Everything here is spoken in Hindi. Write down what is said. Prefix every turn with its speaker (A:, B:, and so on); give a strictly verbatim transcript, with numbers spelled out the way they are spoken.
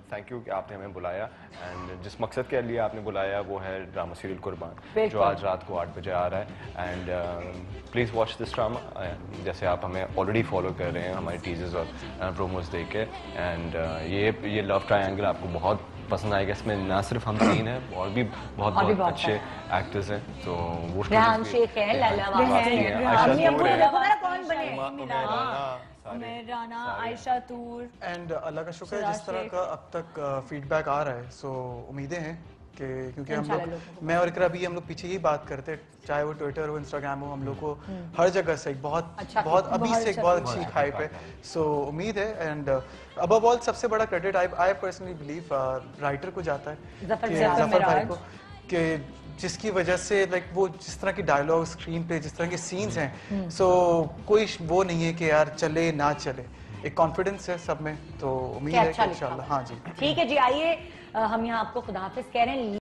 A: थैंक यू कि आपने हमें बुलाया एंड जिस मकसद के लिए आपने बुलाया वो है ड्रामा सीरियल कुर्बान जो आज रात को आठ बजे आ रहा है and please watch this drama. जैसे आप हमें ऑलरेडी फॉलो कर रहे हैं हमारे टीजर्स और प्रोमोज देख के एंड ये ये लव ट्रायंगल आपको बहुत पसंद आएगा। इसमें ना सिर्फ हम तीन हैं और भी बहुत बहुत, बहुत अच्छे एक्टर्स हैं। तो वो
B: शेख है, लैला
C: राना, आयशा तूर
D: एंड अल्लाह का शुक्र है जिस तरह का अब तक फीडबैक आ रहा है सो उम्मीदें हैं कि क्योंकि हम लोग मैं और इकरा भी हम लोग पीछे ही बात करते चाहे वो ट्विटर हो इंस्टाग्राम हो हम लोग को हर जगह से एक बहुत अच्छा, बहुत अभी से एक बहुत अच्छी हाइप है। सो उम्मीद है एंड अबव ऑल सबसे बड़ा credit I I personally believe writer को जाता है जफर भाई को कि जिसकी वजह से लाइक वो जिस तरह की डायलॉग स्क्रीन पे जिस तरह के सीन्स हैं सो so, कोई वो नहीं है कि यार चले ना चले एक कॉन्फिडेंस है सब में। तो उम्मीद है कि इंशाल्लाह हाँ जी
B: ठीक है जी। आइए हम यहाँ आपको खुदाहाफिज कह रहे हैं।